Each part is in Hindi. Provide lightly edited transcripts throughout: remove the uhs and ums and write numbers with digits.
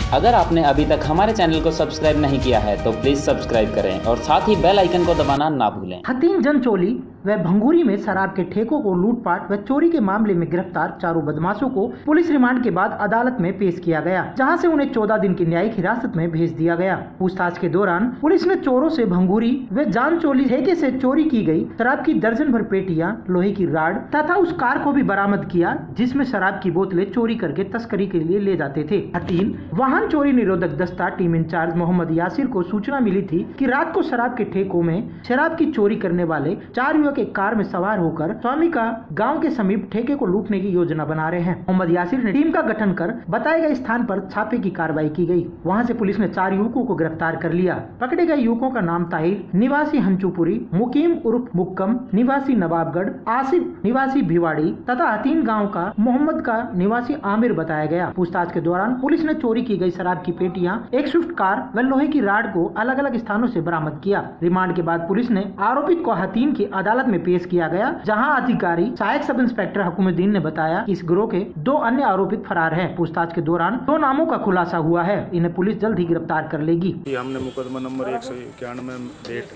अगर आपने अभी तक हमारे चैनल को सब्सक्राइब नहीं किया है तो प्लीज सब्सक्राइब करें और साथ ही बेल आइकन को दबाना ना भूलें। हथीन जनचोली व भंगूरी में शराब के ठेकों को लूटपाट व चोरी के मामले में गिरफ्तार चारों बदमाशों को पुलिस रिमांड के बाद अदालत में पेश किया गया, जहां से उन्हें 14 दिन की न्यायिक हिरासत में भेज दिया गया। पूछताछ के दौरान पुलिस ने चोरों से भंगूरी व जानचोली ठेके से चोरी की गई शराब की दर्जन भर पेटियां, लोहे की राड तथा उस कार को भी बरामद किया जिसमें शराब की बोतलें चोरी करके तस्करी के लिए ले जाते थे। हथीन वाहन चोरी निरोधक दस्ता टीम इंचार्ज मोहम्मद यासिर को सूचना मिली थी कि रात को शराब के ठेकों में शराब की चोरी करने वाले 4 युवक एक कार में सवार होकर स्वामी का गांव के समीप ठेके को लूटने की योजना बना रहे हैं। मोहम्मद यासिर ने टीम का गठन कर बताए गए स्थान पर छापे की कार्रवाई की गई। वहां से पुलिस ने 4 युवकों को गिरफ्तार कर लिया। पकड़े गए युवकों का नाम ताहिर निवासी हंचुपुरी, मुकीम उर्फ मुक्कम निवासी नवाबगढ़, आसिफ निवासी भिवाड़ी तथा हथीन गाँव का मोहम्मद का निवासी आमिर बताया गया। पूछताछ के दौरान पुलिस ने चोरी की गई शराब की पेटियां, एक स्विफ्ट कार व लोहे की राड को अलग अलग स्थानों से बरामद किया। रिमांड के बाद पुलिस ने आरोपित को हथीन की अदालत में पेश किया गया, जहां अधिकारी सहायक सब इंस्पेक्टर हुकुमुद्दीन ने बताया कि इस गिरोह के 2 अन्य आरोपित फरार हैं। पूछताछ के दौरान 2 नामों का खुलासा हुआ है। इन्हें पुलिस जल्द ही गिरफ्तार कर लेगी। हमने मुकदमा number 191 date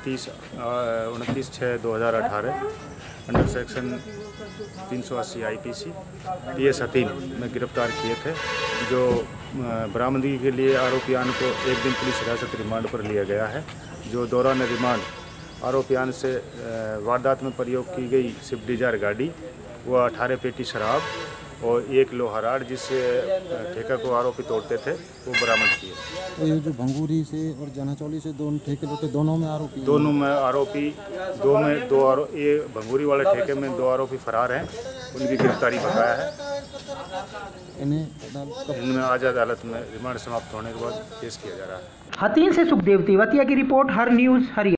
29/6/2018 under section 380 IPC PS Hathin में गिरफ्तार किए थे, जो बरामदगी के लिए आरोपियान को 1 दिन पुलिस हिरासत रिमांड पर लिया गया है। जो दौरान रिमांड आरोपियान से वारदात में प्रयोग की गई स्विफ्ट डिजायर गाड़ी व 18 पेटी शराब और 1 लोहा राड जिससे ठेका को आरोपी तोड़ते थे वो बरामद किए। तो ये जो भंगूरी से और जनाचौली से दोनों ठेके लूटे, दोनों में आरोपी ये भंगूरी वाले ठेके में 2 आरोपी फरार हैं, उनकी गिरफ्तारी बकाया है। इनमें आज अदालत में रिमांड समाप्त होने के बाद पेश किया जा रहा है। हथीन से सुखदेव तेवतिया की रिपोर्ट, हर न्यूज हरियाणा।